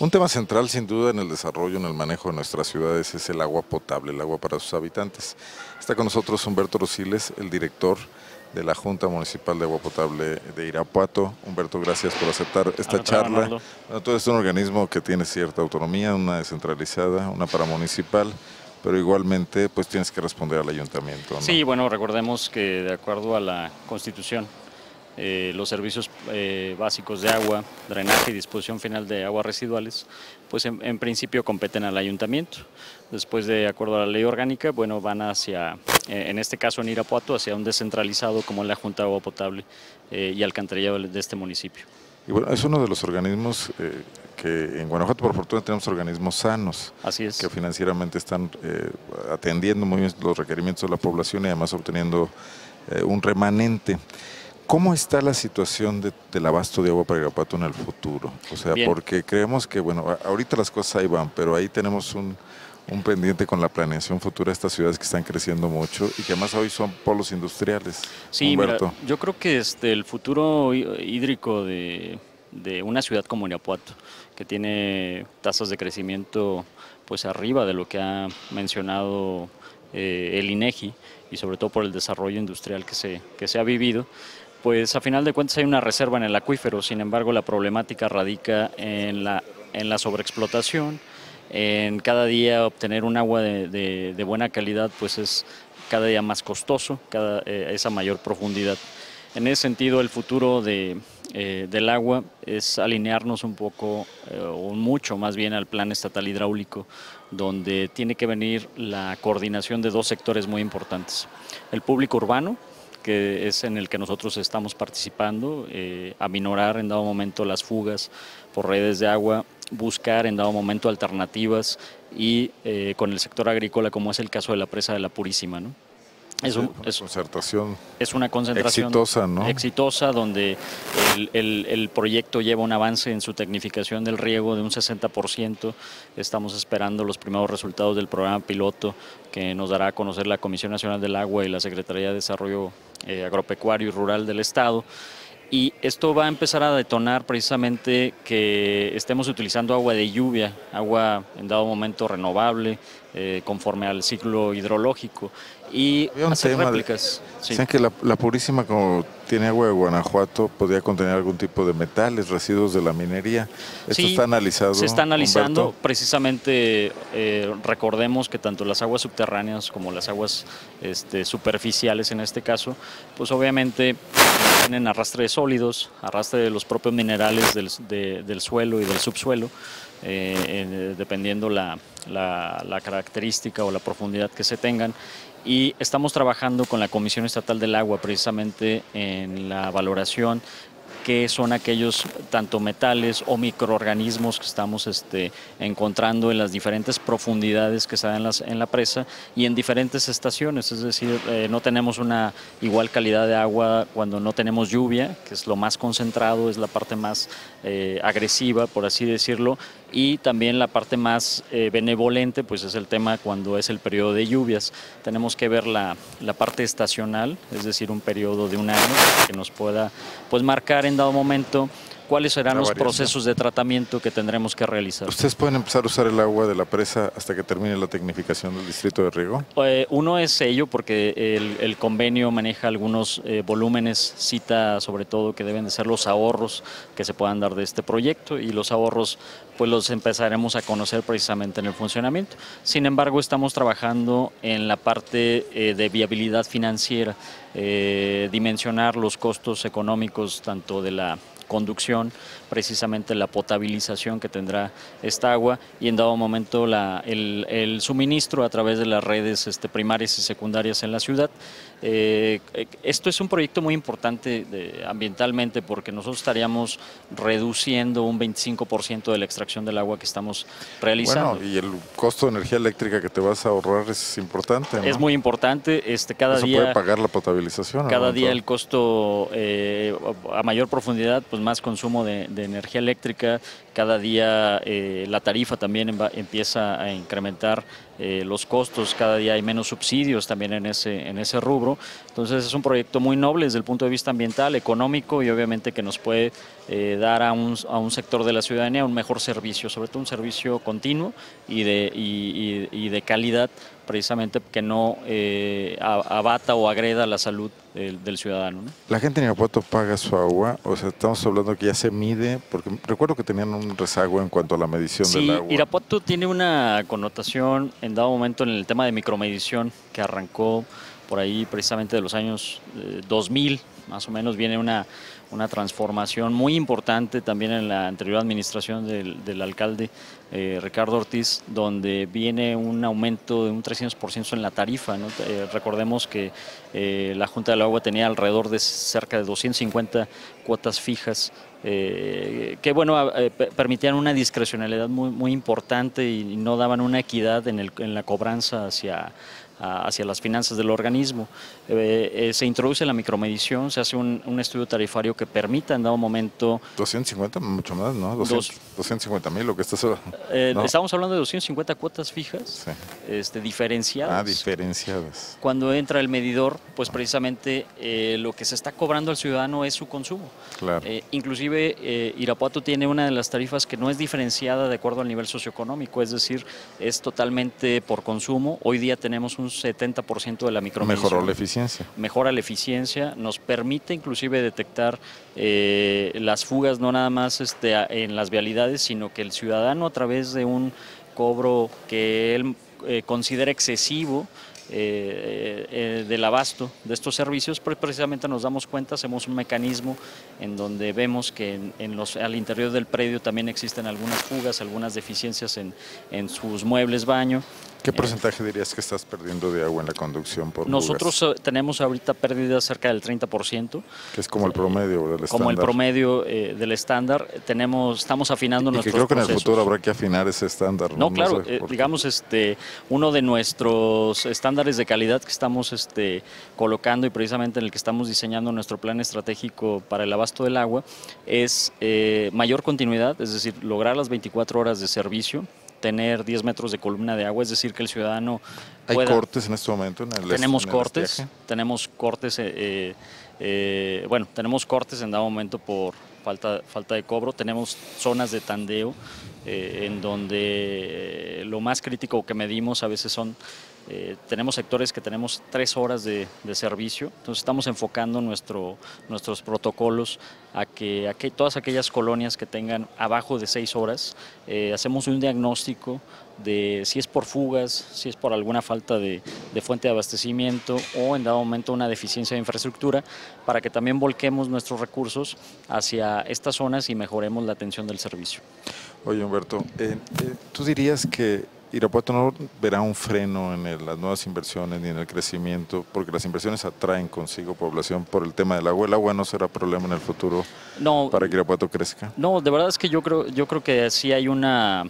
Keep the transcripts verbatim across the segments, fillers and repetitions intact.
Un tema central, sin duda, en el desarrollo, en el manejo de nuestras ciudades es el agua potable, el agua para sus habitantes. Está con nosotros Humberto Rosiles, el director de la Junta Municipal de Agua Potable de Irapuato. Humberto, gracias por aceptar esta charla. Bueno, todo es un organismo que tiene cierta autonomía, una descentralizada, una paramunicipal, pero igualmente pues tienes que responder al ayuntamiento, ¿no? Sí, bueno, recordemos que de acuerdo a la Constitución, Eh, los servicios eh, básicos de agua, drenaje y disposición final de aguas residuales, pues en, en principio competen al ayuntamiento. Después, de acuerdo a la ley orgánica, bueno, van hacia, eh, en este caso en Irapuato, hacia un descentralizado como la Junta de Agua Potable eh, y Alcantarillado de este municipio. Y bueno, es uno de los organismos eh, que en Guanajuato, por fortuna, tenemos organismos sanos. Así es. Que financieramente están eh, atendiendo muy bien los requerimientos de la población y además obteniendo eh, un remanente. ¿Cómo está la situación de, del abasto de agua para Irapuato en el futuro? O sea, Bien. porque creemos que, bueno, ahorita las cosas ahí van, pero ahí tenemos un, un pendiente con la planeación futura de estas ciudades que están creciendo mucho y que además hoy son polos industriales. Sí, Humberto. Mira, yo creo que este, el futuro hídrico de, de una ciudad como Irapuato, que tiene tasas de crecimiento pues arriba de lo que ha mencionado eh, el INEGI y sobre todo por el desarrollo industrial que se, que se ha vivido, pues a final de cuentas hay una reserva en el acuífero. Sin embargo, la problemática radica en la, en la sobreexplotación, en cada día obtener un agua de, de, de buena calidad, pues es cada día más costoso, cada, eh, esa mayor profundidad. En ese sentido, el futuro de, eh, del agua es alinearnos un poco, eh, o mucho más bien, al Plan Estatal Hidráulico, donde tiene que venir la coordinación de dos sectores muy importantes. El público urbano, que es en el que nosotros estamos participando, eh, aminorar en dado momento las fugas por redes de agua, buscar en dado momento alternativas y eh, con el sector agrícola, como es el caso de la presa de la Purísima, ¿no? Es, un, es, concertación es una concentración exitosa, ¿no? exitosa donde el, el, el proyecto lleva un avance en su tecnificación del riego de un sesenta por ciento. Estamos esperando los primeros resultados del programa piloto que nos dará a conocer la Comisión Nacional del Agua y la Secretaría de Desarrollo eh, Agropecuario y Rural del Estado. Y esto va a empezar a detonar precisamente que estemos utilizando agua de lluvia, agua en dado momento renovable, eh, conforme al ciclo hidrológico, y hacer réplicas. De, sí. Dicen que la, la Purísima, como tiene agua de Guanajuato, podría contener algún tipo de metales, residuos de la minería. ¿Esto sí, está analizado? Se está analizando. Humberto? Precisamente eh, recordemos que tanto las aguas subterráneas como las aguas este, superficiales en este caso, pues obviamente tienen arrastre de sólidos, arrastre de los propios minerales del, de, del suelo y del subsuelo, eh, eh, dependiendo la, la, la característica o la profundidad que se tengan. Y estamos trabajando con la Comisión Estatal del Agua precisamente en la valoración qué son aquellos tanto metales o microorganismos que estamos este, encontrando en las diferentes profundidades que se dan en, las, en la presa y en diferentes estaciones, es decir, eh, no tenemos una igual calidad de agua cuando no tenemos lluvia, que es lo más concentrado, es la parte más eh, agresiva, por así decirlo, y también la parte más eh, benevolente, pues es el tema cuando es el periodo de lluvias. Tenemos que ver la, la parte estacional, es decir, un periodo de un año que nos pueda pues marcar en dado momento cuáles serán los procesos de tratamiento que tendremos que realizar. ¿Ustedes pueden empezar a usar el agua de la presa hasta que termine la tecnificación del distrito de riego? Eh, uno es ello, porque el, el convenio maneja algunos eh, volúmenes, cita sobre todo que deben de ser los ahorros que se puedan dar de este proyecto, y los ahorros pues los empezaremos a conocer precisamente en el funcionamiento. Sin embargo, estamos trabajando en la parte eh, de viabilidad financiera, eh, dimensionar los costos económicos tanto de la conducción, precisamente la potabilización que tendrá esta agua y en dado momento la, el, el suministro a través de las redes este, primarias y secundarias en la ciudad. Eh, esto es un proyecto muy importante de, ambientalmente, porque nosotros estaríamos reduciendo un veinticinco por ciento de la extracción del agua que estamos realizando. Bueno, y el costo de energía eléctrica que te vas a ahorrar es importante, ¿no? Es muy importante. Este, cada Eso día puede pagar la potabilización. Cada ¿no? día el costo eh, a mayor profundidad, pues más consumo de, de energía eléctrica. Cada día eh, la tarifa también empieza a incrementar eh, los costos, cada día hay menos subsidios también en ese, en ese rubro. Entonces es un proyecto muy noble desde el punto de vista ambiental, económico y obviamente que nos puede eh, dar a un, a un sector de la ciudadanía un mejor servicio, sobre todo un servicio continuo y de, y, y, y de calidad, precisamente que no eh, abata o agreda la salud del, del ciudadano, ¿no? ¿La gente en Irapuato paga su agua? O sea, estamos hablando que ya se mide, porque recuerdo que tenían un rezago en cuanto a la medición Sí, del agua. Irapuato tiene una connotación en dado momento en el tema de micromedición que arrancó por ahí precisamente de los años eh, dos mil, más o menos, viene una, una transformación muy importante también en la anterior administración del, del alcalde eh, Ricardo Ortiz, donde viene un aumento de un trescientos por ciento en la tarifa, ¿no? Eh, recordemos que eh, la Junta del Agua tenía alrededor de cerca de doscientas cincuenta cuotas fijas, Eh, que bueno, eh, permitían una discrecionalidad muy, muy importante y, y no daban una equidad en, el, en la cobranza hacia, a, hacia las finanzas del organismo. Eh, eh, se introduce la micromedición, se hace un, un estudio tarifario que permita en dado momento... doscientos cincuenta, mucho más, ¿no? doscientos, dos, doscientos cincuenta mil, lo que estás... eh, ¿no? Estamos hablando de doscientas cincuenta cuotas fijas, Sí. este, diferenciadas. Ah, diferenciadas. Cuando entra el medidor, pues precisamente eh, lo que se está cobrando al ciudadano es su consumo. Claro. Eh, inclusive eh, Irapuato tiene una de las tarifas que no es diferenciada de acuerdo al nivel socioeconómico, es decir, es totalmente por consumo. Hoy día tenemos un setenta por ciento de la micromedición. Mejoró la eficiencia. Mejora la eficiencia, nos permite inclusive detectar eh, las fugas no nada más este, en las vialidades, sino que el ciudadano a través de un cobro que él eh, considera excesivo, Eh, eh, del abasto de estos servicios, pues precisamente nos damos cuenta, hacemos un mecanismo en donde vemos que en, en los, al interior del predio también existen algunas fugas, algunas deficiencias en, en sus muebles baño. ¿Qué porcentaje eh, dirías que estás perdiendo de agua en la conducción por Nosotros fugas? tenemos ahorita pérdidas cerca del treinta por ciento. Que es como el promedio del estándar. Como el promedio eh, del estándar. Tenemos, estamos afinando y, y nuestros que creo que procesos. en el futuro habrá que afinar ese estándar. No, no, claro, no sé eh, digamos, este, uno de nuestros estándares de calidad que estamos este, colocando y precisamente en el que estamos diseñando nuestro plan estratégico para el abasto del agua es eh, mayor continuidad, es decir, lograr las veinticuatro horas de servicio, tener diez metros de columna de agua, es decir, que el ciudadano pueda... ¿Hay cortes en este momento? En el tenemos en cortes, estiaje? tenemos cortes, eh, eh, bueno, tenemos cortes en dado momento por falta, falta de cobro, tenemos zonas de tandeo eh, en donde lo más crítico que medimos a veces son... Eh, tenemos sectores que tenemos tres horas de, de servicio, entonces estamos enfocando nuestro, nuestros protocolos a que, a que todas aquellas colonias que tengan abajo de seis horas, eh, hacemos un diagnóstico de si es por fugas, si es por alguna falta de, de fuente de abastecimiento o en dado momento una deficiencia de infraestructura, para que también volquemos nuestros recursos hacia estas zonas y mejoremos la atención del servicio. Oye, Humberto, eh, eh, ¿tú dirías que Irapuato no verá un freno en el, las nuevas inversiones ni en el crecimiento, porque las inversiones atraen consigo población por el tema del agua? ¿El agua no será problema en el futuro no, para que Irapuato crezca? No, de verdad es que yo creo, yo creo que sí hay una...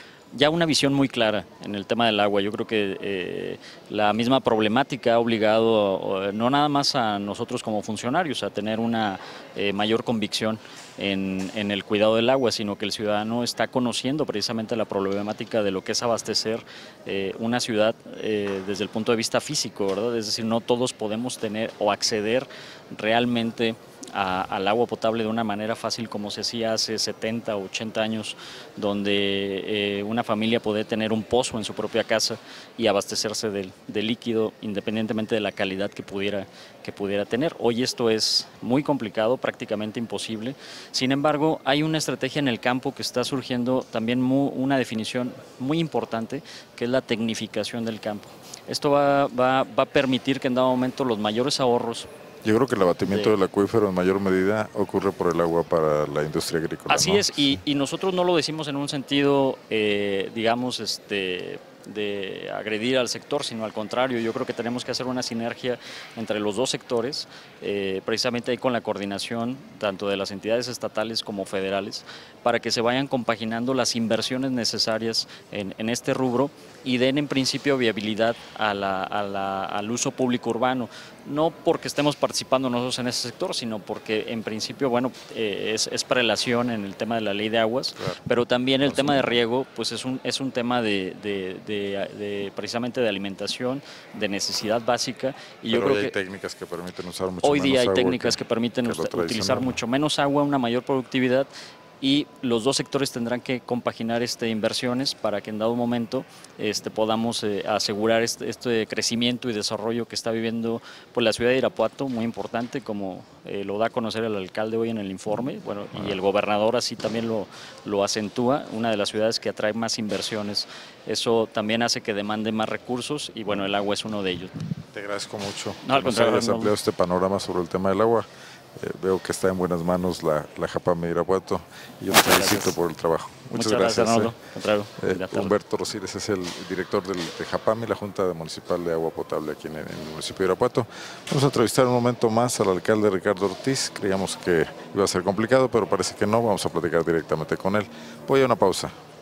ya una visión muy clara en el tema del agua. Yo creo que eh, la misma problemática ha obligado no nada más a nosotros como funcionarios a tener una eh, mayor convicción en, en el cuidado del agua, sino que el ciudadano está conociendo precisamente la problemática de lo que es abastecer eh, una ciudad eh, desde el punto de vista físico, ¿verdad? Es decir, no todos podemos tener o acceder realmente A, al agua potable de una manera fácil como se hacía hace setenta o ochenta años, donde eh, una familia podía tener un pozo en su propia casa y abastecerse del, del líquido independientemente de la calidad que pudiera, que pudiera tener. Hoy esto es muy complicado, prácticamente imposible. Sin embargo, hay una estrategia en el campo que está surgiendo también muy, una definición muy importante, que es la tecnificación del campo. Esto va, va, va a permitir que en dado momento los mayores ahorros. Yo creo que el abatimiento de... del acuífero en mayor medida ocurre por el agua para la industria agrícola. Así ¿no? es, y, y nosotros no lo decimos en un sentido, eh, digamos, este, de agredir al sector, sino al contrario. Yo creo que tenemos que hacer una sinergia entre los dos sectores, eh, precisamente ahí con la coordinación tanto de las entidades estatales como federales, para que se vayan compaginando las inversiones necesarias en, en este rubro y den en principio viabilidad a la, a la, al uso público urbano. No porque estemos participando nosotros en ese sector, sino porque en principio, bueno, eh, es, es prelación en el tema de la ley de aguas, claro, pero también el tema de riego, pues es un, es un tema de, de, de, de precisamente de alimentación, de necesidad básica. Y Pero yo creo hoy hay que técnicas que permiten usar mucho hoy menos día hay agua técnicas que, que, permiten que lo utilizar tradicional. mucho menos agua, una mayor productividad, y los dos sectores tendrán que compaginar este, inversiones para que en dado momento este, podamos eh, asegurar este, este crecimiento y desarrollo que está viviendo pues, la ciudad de Irapuato, muy importante, como eh, lo da a conocer el alcalde hoy en el informe, bueno, y el gobernador así también lo, lo acentúa, una de las ciudades que atrae más inversiones. Eso también hace que demande más recursos y bueno, el agua es uno de ellos. Te agradezco mucho No, al que nos contrario, hayas no. ampliado este panorama sobre el tema del agua. Eh, veo que está en buenas manos la, la Japame de Irapuato y yo te felicito por el trabajo. Muchas, Muchas gracias, gracias. Arnoldo. Contrario, eh, Humberto Rosiles es el director del, de Japame, la Junta Municipal de Agua Potable aquí en el, en el municipio de Irapuato. Vamos a entrevistar un momento más al alcalde Ricardo Ortiz. Creíamos que iba a ser complicado, pero parece que no. Vamos a platicar directamente con él. Voy a una pausa.